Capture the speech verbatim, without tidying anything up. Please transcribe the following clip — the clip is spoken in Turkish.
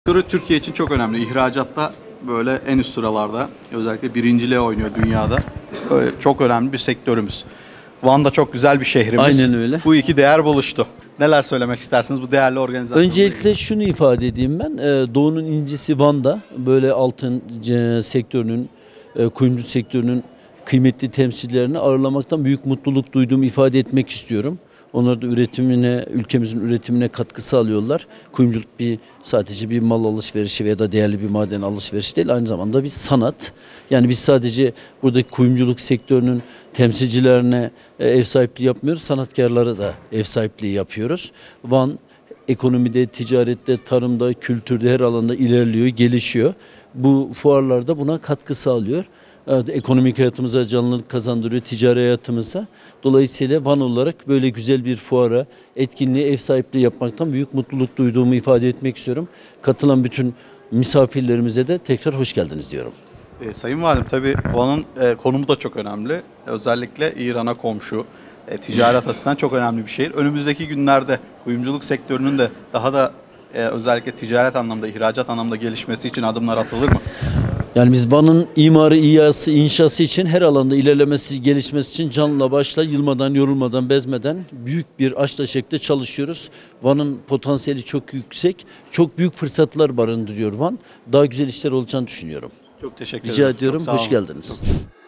Sektörü Türkiye için çok önemli. İhracatta böyle en üst sıralarda, özellikle birinciliğe oynuyor dünyada. Böyle çok önemli bir sektörümüz. Van da çok güzel bir şehrimiz. Aynen öyle. Bu iki değer buluştu. Neler söylemek istersiniz bu değerli organizasyonla Öncelikle ilgili? şunu ifade edeyim ben. e, Doğu'nun incisi Van'da böyle altın e, sektörünün, e, kuyumcu sektörünün kıymetli temsilcilerini ağırlamaktan büyük mutluluk duyduğumu ifade etmek istiyorum. Onlar da üretimine, ülkemizin üretimine katkı sağlıyorlar. Kuyumculuk bir sadece bir mal alışverişi veya da değerli bir maden alışverişi değil, aynı zamanda bir sanat. Yani biz sadece buradaki kuyumculuk sektörünün temsilcilerine e, ev sahipliği yapmıyoruz, sanatkarlara da ev sahipliği yapıyoruz. Van ekonomide, ticarette, tarımda, kültürde her alanda ilerliyor, gelişiyor. Bu fuarlarda buna katkı sağlıyor. Evet, ekonomik hayatımıza canlılık kazandırıyor, ticari hayatımıza. Dolayısıyla Van olarak böyle güzel bir fuara, etkinliğe ev sahipliği yapmaktan büyük mutluluk duyduğumu ifade etmek istiyorum. Katılan bütün misafirlerimize de tekrar hoş geldiniz diyorum. E, Sayın Valim, tabii Van'ın e, konumu da çok önemli. Özellikle İran'a komşu, e, ticaret açısından çok önemli bir şehir. Önümüzdeki günlerde kuyumculuk sektörünün de daha da e, özellikle ticaret anlamda, ihracat anlamda gelişmesi için adımlar atılır mı? Yani biz Van'ın imarı, İHA'sı, inşası için her alanda ilerlemesi, gelişmesi için canla başla, yılmadan, yorulmadan, bezmeden büyük bir açla şekilde çalışıyoruz. Van'ın potansiyeli çok yüksek, çok büyük fırsatlar barındırıyor Van. Daha güzel işler olacağını düşünüyorum. Çok teşekkür ederim. Rica Çok ediyorum, sağ hoş olun. geldiniz. Çok-